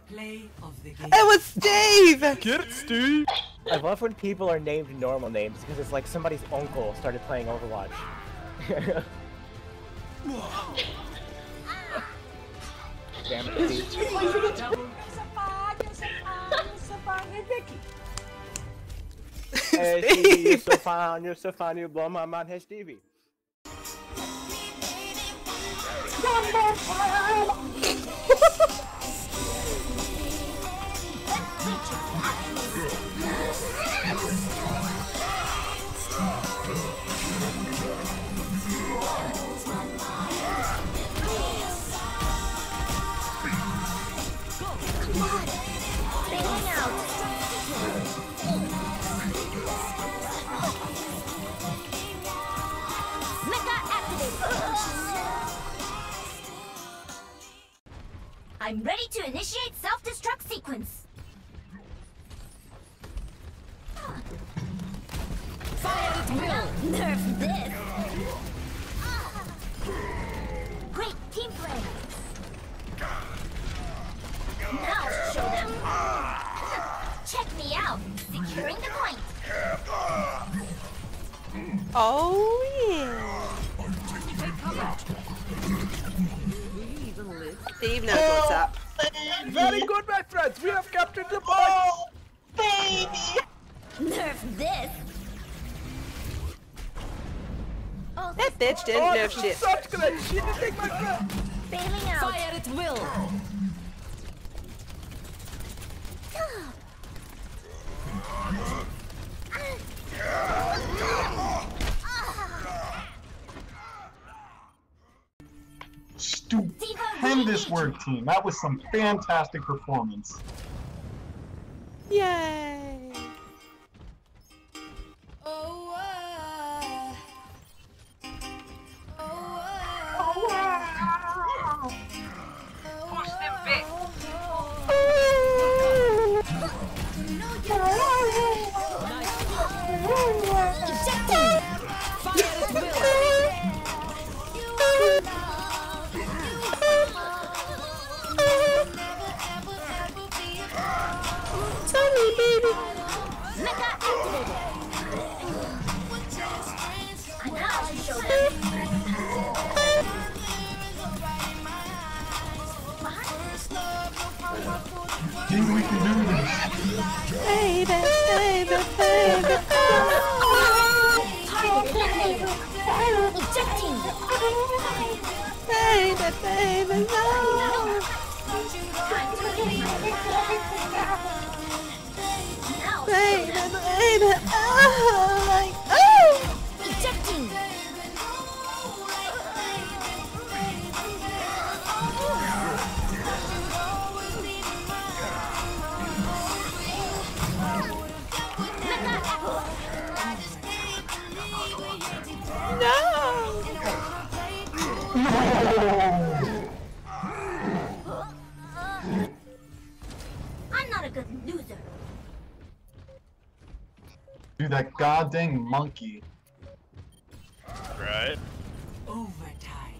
Play of the game. It was Steve! Get it, Steve! I love when people are named normal names because it's like somebody's uncle started playing Overwatch. Damn it, Steve. Hey Stevie, you're so fine, you blow my mind. Hey Stevie. I'm ready to initiate self-destruct sequence. Fire at will. Nerf this. Great team play. Now show them. Check me out. Securing the point. Oh yeah. Steve knows what's up. Very good, my friends. We have captured the point. Oh, baby. Nerf this. Oh, That bitch didn't nerf shit. Such great. She didn't take my friend. Bailing out. Fire at will. Stupendous work, team. That was some fantastic performance. Yay. Push them back. Fire at will. Tell me, baby. Mecha activated. And now show them. Think we can do this. Baby, baby, baby. Target eliminated. Ejecting. Baby, baby, no. Time to eliminate. Now Baby, baby, oh, like, oh. ejecting. No. I'm not a good loser. Dude, that goddamn monkey. Right. Overtime.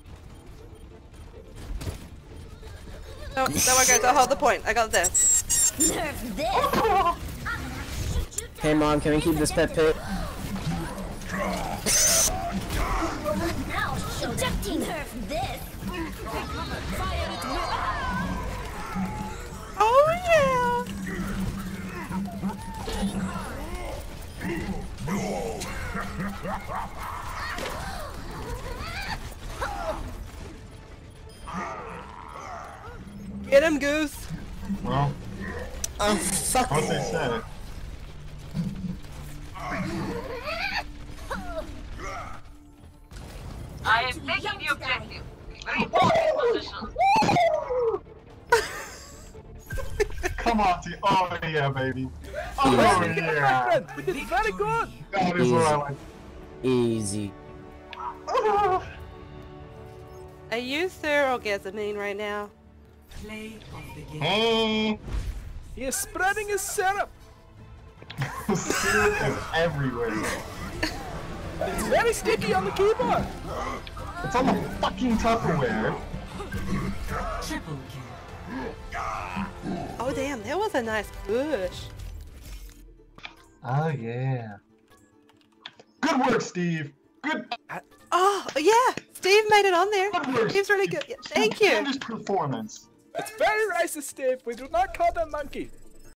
No, don't worry guys, I'll hold the point. I got this. Nerf this. Hey mom, can we keep this pet pit? Now ejecting. Nerf this. Fire at will. Oh yeah. Get him, Goose. Well, Fuck. what they said. I am taking the objective. Reporting position. Come on, team. Oh yeah, baby. Oh My yeah. friend, we did very good. That is what I like. Easy. Are you surrogatamine right now? Play of the game. Hey. He is spreading his syrup. Syrup is everywhere. It's very sticky on the keyboard. It's on the fucking Tupperware. Triple kill. damn, that was a nice push. Oh yeah. Good work, Steve. Good. Oh, yeah, Steve made it on there. Good work. Steve's really good. Yeah, thank you. Stupendous performance. It's very racist, Steve. We do not call them monkey.